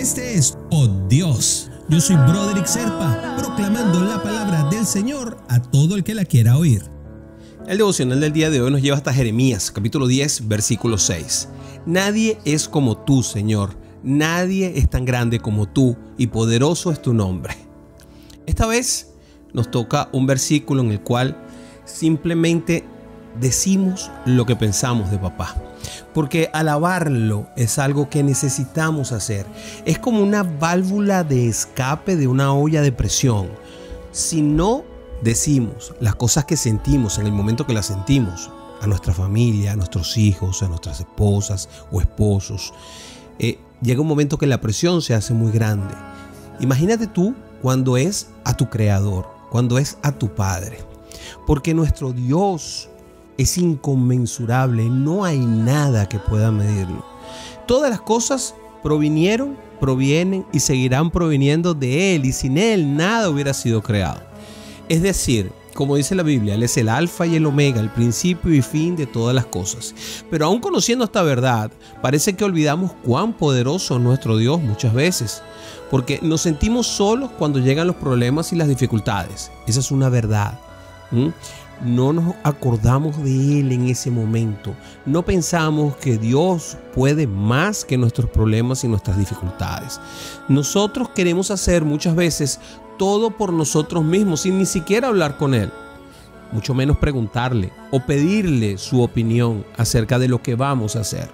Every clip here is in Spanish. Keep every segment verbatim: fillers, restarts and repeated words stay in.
Este es Oh Dios. Yo soy Broderick Serpa, proclamando la palabra del Señor a todo el que la quiera oír. El devocional del día de hoy nos lleva hasta Jeremías, capítulo diez, versículo seis. Nadie es como tú, Señor. Nadie es tan grande como tú, y poderoso es tu nombre. Esta vez nos toca un versículo en el cual simplemente decimos lo que pensamos de papá. Porque alabarlo es algo que necesitamos hacer. Es como una válvula de escape de una olla de presión. Si no decimos las cosas que sentimos en el momento que las sentimos, a nuestra familia, a nuestros hijos, a nuestras esposas o esposos, eh, llega un momento que la presión se hace muy grande. Imagínate tú cuando es a tu creador, cuando es a tu padre. Porque nuestro Dios es inconmensurable, no hay nada que pueda medirlo. Todas las cosas provinieron, provienen y seguirán proviniendo de Él, y sin Él nada hubiera sido creado. Es decir, como dice la Biblia, Él es el alfa y el omega, el principio y fin de todas las cosas. Pero aún conociendo esta verdad, parece que olvidamos cuán poderoso es nuestro Dios muchas veces, porque nos sentimos solos cuando llegan los problemas y las dificultades. Esa es una verdad. ¿Mm? No nos acordamos de Él en ese momento. No pensamos que Dios puede más que nuestros problemas y nuestras dificultades. Nosotros queremos hacer muchas veces todo por nosotros mismos sin ni siquiera hablar con Él, mucho menos preguntarle o pedirle su opinión acerca de lo que vamos a hacer.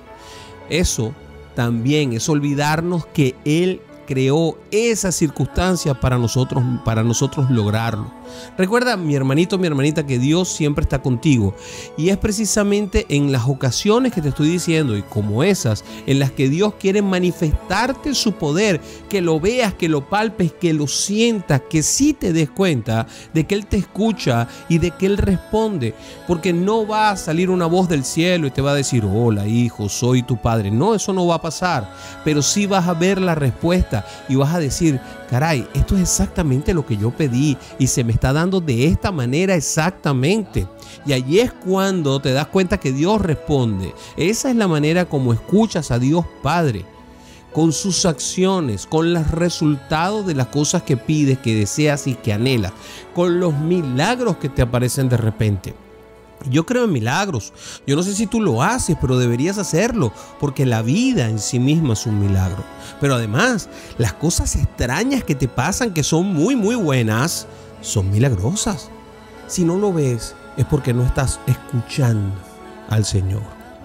Eso también es olvidarnos que Él creó esa circunstancia para nosotros, para nosotros lograrlo. Recuerda, mi hermanito, mi hermanita, que Dios siempre está contigo, y es precisamente en las ocasiones que te estoy diciendo y como esas en las que Dios quiere manifestarte su poder, que lo veas, que lo palpes, que lo sientas, que sí te des cuenta de que Él te escucha y de que Él responde, porque no va a salir una voz del cielo y te va a decir: hola hijo, soy tu padre. No, eso no va a pasar, pero sí vas a ver la respuesta y vas a decir: caray, esto es exactamente lo que yo pedí y se me está dando de esta manera exactamente. Y allí es cuando te das cuenta que Dios responde. Esa es la manera como escuchas a Dios Padre, con sus acciones, con los resultados de las cosas que pides, que deseas y que anhelas, con los milagros que te aparecen de repente. Yo creo en milagros. Yo no sé si tú lo haces, pero deberías hacerlo, porque la vida en sí misma es un milagro. Pero además, las cosas extrañas que te pasan, que son muy muy buenas, son milagrosas. Si no lo ves, es porque no estás escuchando al Señor.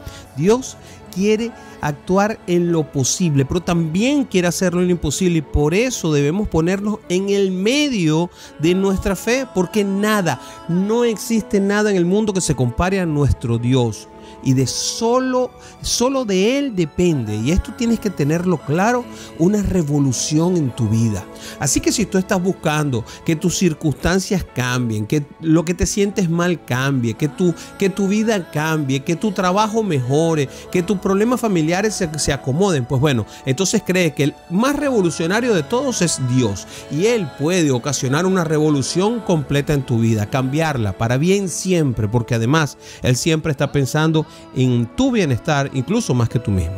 Dios quiere actuar en lo posible, pero también quiere hacerlo en lo imposible, y por eso debemos ponernos en el medio de nuestra fe, porque nada, no existe nada en el mundo que se compare a nuestro Dios, y de solo, solo de Él depende, y esto tienes que tenerlo claro, una revolución en tu vida. Así que si tú estás buscando que tus circunstancias cambien, que lo que te sientes mal cambie, que tu, que tu vida cambie, que tu trabajo mejore, que tus problemas familiares se, se acomoden, pues bueno, entonces cree que el más revolucionario de todos es Dios, y Él puede ocasionar una revolución completa en tu vida, cambiarla para bien siempre, porque además Él siempre está pensando en tu bienestar, incluso más que tú mismo.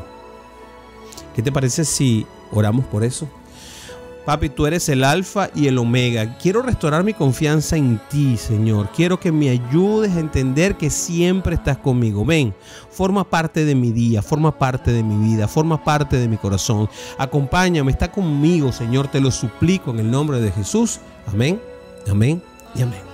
¿Qué te parece si oramos por eso? Papi, tú eres el alfa y el omega. Quiero restaurar mi confianza en ti, Señor. Quiero que me ayudes a entender que siempre estás conmigo. Ven, forma parte de mi día, forma parte de mi vida, forma parte de mi corazón. Acompáñame, está conmigo, Señor. Te lo suplico en el nombre de Jesús. Amén, amén y amén.